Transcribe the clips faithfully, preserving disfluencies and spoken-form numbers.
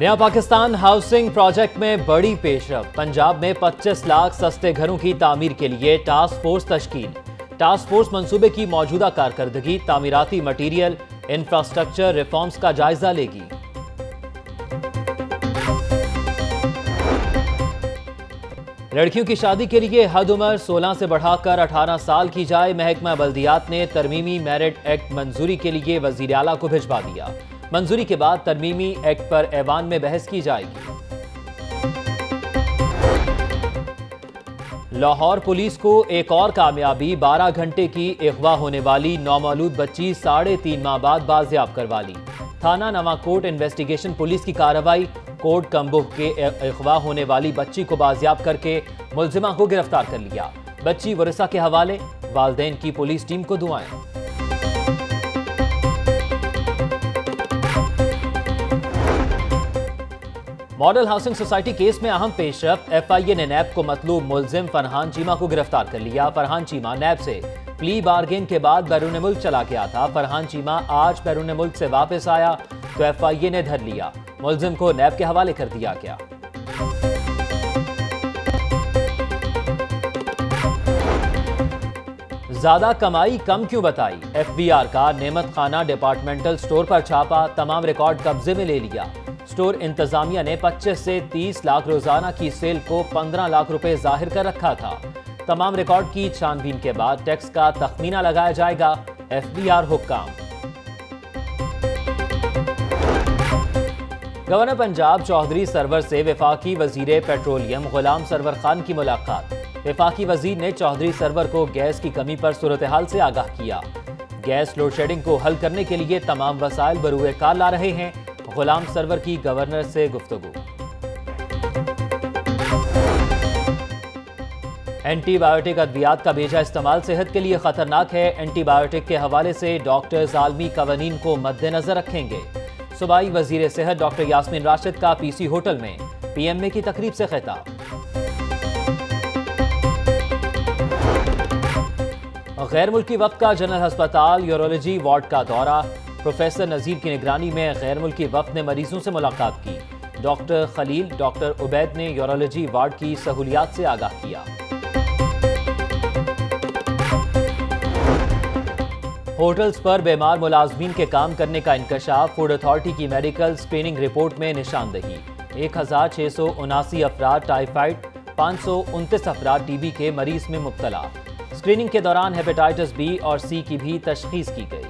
नया Pakistan housing project में बड़ी पेशरफ। पंजाब में पच्चीस लाख सस्ते घरों की तामीर के लिए टास्क फोर्स तश्कील। टास्क फोर्स मंसूबे की मौजूदा कारकर्दगी, तामीराती मटीरियल, इंफ्रास्ट्रक्चर रिफॉर्म्स का जायजा लेगी। लड़कियों की शादी के लिए हद उम्र सोलह से बढ़ाकर अठारह साल की जाए। महकमा बल्दियात ने तरमीमी मैरिट एक्ट मंजूरी के लिए वजीर आला को भिजवा दिया। मंजूरी के बाद तरमीमी एक्ट पर ऐवान में बहस की जाएगी। लाहौर पुलिस को एक और कामयाबी, बारह घंटे की अगवा होने वाली नौमौलूद बच्ची साढ़े तीन माह बाद बाजियाब करवा ली। थाना नवाकोट इन्वेस्टिगेशन पुलिस की कार्रवाई, कोट कम्बुह के अगवा होने वाली बच्ची को बाजियाब करके मुलजिमा को गिरफ्तार कर लिया। बच्ची वरिसा के हवाले, वालदैन की पुलिस टीम को दुआएं। मॉडल हाउसिंग सोसाइटी केस में अहम पेशरफ, एफ आई ए ने नैब को मतलूब मुलजिम फरहान चीमा को गिरफ्तार कर लिया। फरहान चीमा नैब से प्ली बार्गेन के बाद बैरून मुल्क चला गया था। फरहान चीमा आज बैरून मुल्क से वापस आया तो एफ आई ए ने धर लिया। मुलजिम को नैब के हवाले कर दिया गया। ज्यादा कमाई कम क्यों बताई, एफ बी आर का नेमत खाना डिपार्टमेंटल स्टोर पर छापा, तमाम रिकॉर्ड कब्जे में ले लिया। स्टोर इंतजामिया ने पच्चीस से तीस लाख रोजाना की सेल को पंद्रह लाख रुपए जाहिर कर रखा था। तमाम रिकॉर्ड की छानबीन के बाद टैक्स का तखमीना लगाया जाएगा, एफ बी आर हुक्काम। गवर्नर पंजाब चौधरी सरवर से वफाकी वजीर पेट्रोलियम गुलाम सरवर खान की मुलाकात। वफाकी वजीर ने चौधरी सरवर को गैस की कमी पर सूरत हाल से आगाह किया। गैस लोड शेडिंग को हल करने के लिए तमाम वसाइल बरूए कार ला रहे हैं। गुलाम सरवर की गवर्नर से गुफ्तगू। एंटीबायोटिक अद्वियात का बेजा इस्तेमाल सेहत के लिए खतरनाक है। एंटीबायोटिक के हवाले से डॉक्टर्स आलमी कवानीन को मद्देनजर रखेंगे। सूबाई वजीर सेहत डॉक्टर यास्मीन राशिद का पीसी होटल में पीएमए की तकरीब से खिताब। गैर मुल्की वफ्द का जनरल अस्पताल यूरोलॉजी वार्ड का दौरा। प्रोफेसर नजीर की निगरानी में गैर मुल्की वफ्द ने मरीजों से मुलाकात की। डॉक्टर खलील, डॉक्टर उबैद ने यूरोलॉजी वार्ड की सहूलियात से आगाह किया। होटल्स पर बीमार मुलाजमीन के काम करने का इंकशाफ। फूड अथॉरिटी की मेडिकल स्क्रीनिंग रिपोर्ट में निशानदही। एक हजार छह सौ उनासी अफराद टाइफाइड, पाँच सौ उनतीस अफराद टीबी के मरीज में मुब्तला। स्क्रीनिंग के दौरान हेपेटाइटिस बी और सी की भी तशखीस की गई।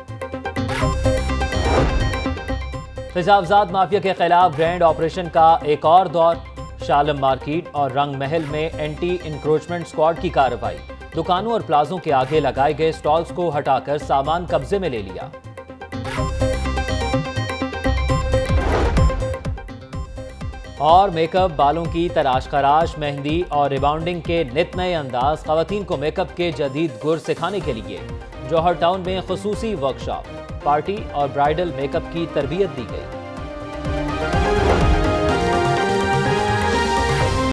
तेजाबजात माफिया के खिलाफ ग्रैंड ऑपरेशन का एक और दौर। शालम मार्केट और रंग महल में एंटी इंक्रोचमेंट स्क्वाड की कार्रवाई। दुकानों और प्लाजों के आगे लगाए गए स्टॉल्स को हटाकर सामान कब्जे में ले लिया। और मेकअप, बालों की तराश खराश, मेहंदी और रिबाउंडिंग के नित नए अंदाज। खवातीन को मेकअप के जदीद गुर सिखाने के लिए जौहर टाउन में खुसूसी वर्कशॉप। पार्टी और ब्राइडल मेकअप की तरबियत दी गई।